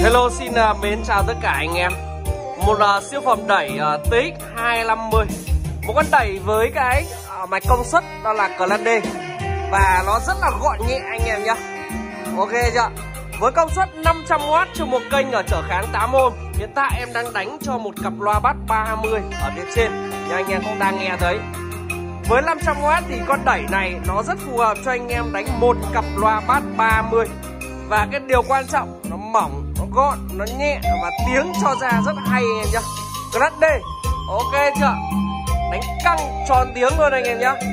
Hello, xin mến chào tất cả anh em. Một siêu phẩm đẩy TX250. Một con đẩy với cái mạch công suất đó là Class D. Và nó rất là gọn nhẹ anh em nhé. Ok chưa? Với công suất 500W cho một kênh ở trở kháng 8 ohm. Hiện tại em đang đánh cho một cặp loa bass 30 ở phía trên, nhưng anh em cũng đang nghe thấy. Với 500W thì con đẩy này nó rất phù hợp cho anh em đánh một cặp loa bass 30. Và cái điều quan trọng, nó mỏng, nó gọn, nó nhẹ và tiếng cho ra rất hay anh em nhá. Class D. Ok chưa? Đánh căng tròn tiếng luôn anh em nhá.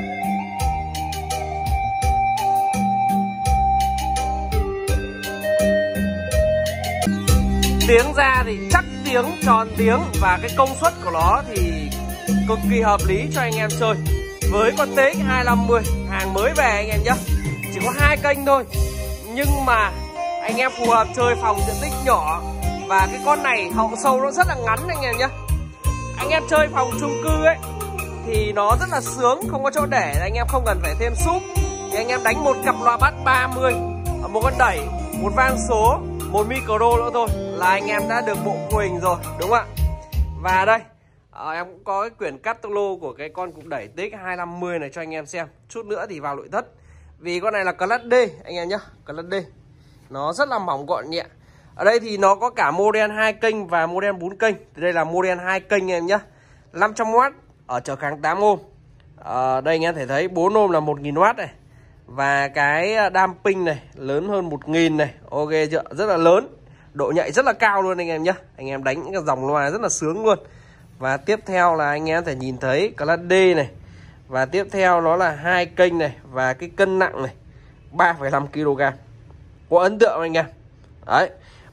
Tiếng ra thì chắc tiếng, tròn tiếng. Và cái công suất của nó thì cực kỳ hợp lý cho anh em chơi. Với con TX250 hàng mới về anh em nhá. Chỉ có 2 kênh thôi, nhưng mà anh em phù hợp chơi phòng diện tích nhỏ. Và cái con này hậu sâu nó rất là ngắn anh em nhé. Anh em chơi phòng chung cư ấy thì nó rất là sướng, không có chỗ để, anh em không cần phải thêm súp. Thì anh em đánh một cặp loa bass 30, một con đẩy, một vang số, một micro nữa thôi là anh em đã được bộ mô hình rồi, đúng không ạ? Và đây em cũng có cái quyển catalog của cái con cục đẩy TX250 này cho anh em xem. Chút nữa thì vào nội thất. Vì con này là Class D anh em nhé, Class D. Nó rất là mỏng gọn nhẹ. Ở đây thì nó có cả model 2 kênh và model 4 kênh. Thì đây là model 2 kênh em nhé, 500W ở trở kháng 8 ohm. Đây anh em thể thấy 4 ohm là 1000W này. Và cái damping này lớn hơn 1000 này. Ok chưa? Rất là lớn. Độ nhạy rất là cao luôn anh em nhé. Anh em đánh những cái dòng loa rất là sướng luôn. Và tiếp theo là anh em thể nhìn thấy Class D này. Và tiếp theo nó là 2 kênh này. Và cái cân nặng này 3,5 kg. Có ấn tượng anh em. Đấy,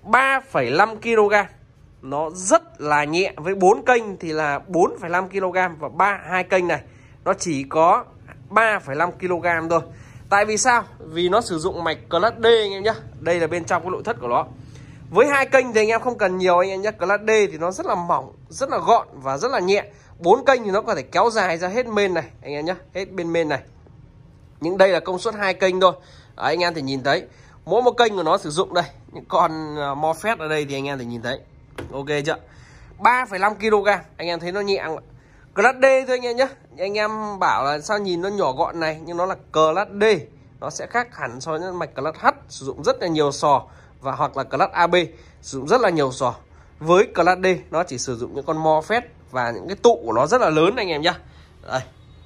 3,5 kg. Nó rất là nhẹ. Với 4 kênh thì là 4,5 kg. Và 2 kênh này nó chỉ có 3,5 kg thôi. Tại vì sao? Vì nó sử dụng mạch Class D anh em nhé. Đây là bên trong cái nội thất của nó. Với 2 kênh thì anh em không cần nhiều anh em nhé. Class D thì nó rất là mỏng, rất là gọn và rất là nhẹ. 4 kênh thì nó có thể kéo dài ra hết main này anh em nhé, hết bên main này. Nhưng đây là công suất 2 kênh thôi. Đấy, anh em thì nhìn thấy mỗi một kênh của nó sử dụng đây, những con MOSFET ở đây thì anh em thể nhìn thấy. Ok chưa? 3,5 kg. Anh em thấy nó nhẹ không ạ? Class D thôi anh em nhé. Anh em bảo là sao nhìn nó nhỏ gọn này, nhưng nó là Class D. Nó sẽ khác hẳn so với mạch Class H sử dụng rất là nhiều sò, và hoặc là Class AB sử dụng rất là nhiều sò. Với Class D nó chỉ sử dụng những con MOSFET và những cái tụ của nó rất là lớn anh em nhé. Đây,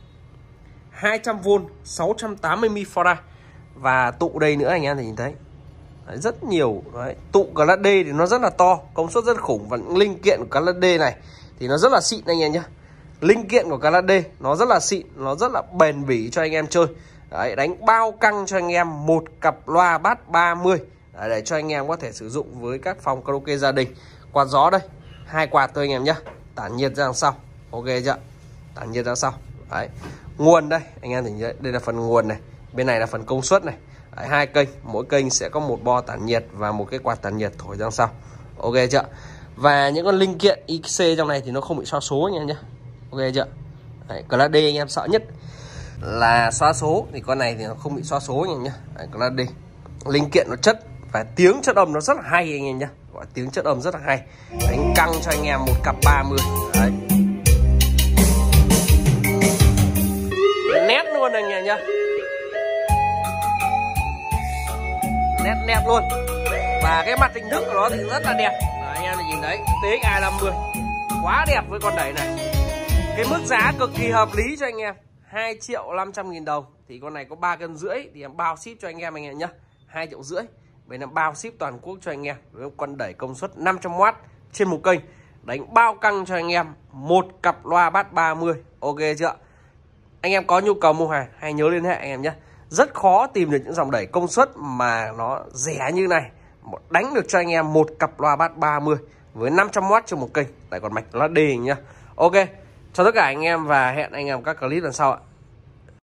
200V 680μF. Và tụ đây nữa anh em thì nhìn thấy. Đấy, rất nhiều. Đấy, tụ Class D thì nó rất là to, công suất rất khủng. Và những linh kiện của Class D này thì nó rất là xịn anh em nhé. Linh kiện của Class D nó rất là xịn, nó rất là bền bỉ cho anh em chơi. Đấy, đánh bao căng cho anh em một cặp loa bass 30. Đấy, để cho anh em có thể sử dụng với các phòng karaoke gia đình. Quạt gió đây, 2 quạt thôi anh em nhé. Tản nhiệt ra đằng sau. Ok chưa? Tản nhiệt ra sau. Đấy, nguồn đây anh em nhìn thấy, đây là phần nguồn này. Bên này là phần công suất này. Đấy, 2 kênh, mỗi kênh sẽ có một bo tản nhiệt và một cái quạt tản nhiệt thổi ra sau. Ok chưa? Và những con linh kiện IC trong này thì nó không bị xóa số anh em nhé. Ok chưa? Đấy, Class D anh em sợ nhất là xóa số, thì con này thì nó không bị xóa số anh em nhé. Đấy, Class D. Linh kiện nó chất và tiếng chất âm nó rất là hay anh em nhé. Gọi tiếng chất âm rất là hay. Đánh căng cho anh em một cặp 30. Đấy. Nét luôn anh em nhé. Nét luôn. Và cái mặt hình thức của nó thì rất là đẹp. Đấy, anh em nhìn thấy TX250 quá đẹp với con đẩy này. Cái mức giá cực kỳ hợp lý cho anh em, 2.500.000 đồng. Thì con này có 3,5 cân thì em bao ship cho anh em nhé. 2,5 triệu. Bên em bao ship toàn quốc cho anh em. Với con đẩy công suất 500W trên một kênh, đánh bao căng cho anh em một cặp loa bass 30. Ok chưa? Anh em có nhu cầu mua hàng hãy nhớ liên hệ anh em nhé. Rất khó tìm được những dòng đẩy công suất mà nó rẻ như này, đánh được cho anh em một cặp loa bass 30 với 500W trên một kênh, lại còn mạch Class D nhá. Ok, chào tất cả anh em và hẹn anh em các clip lần sau ạ.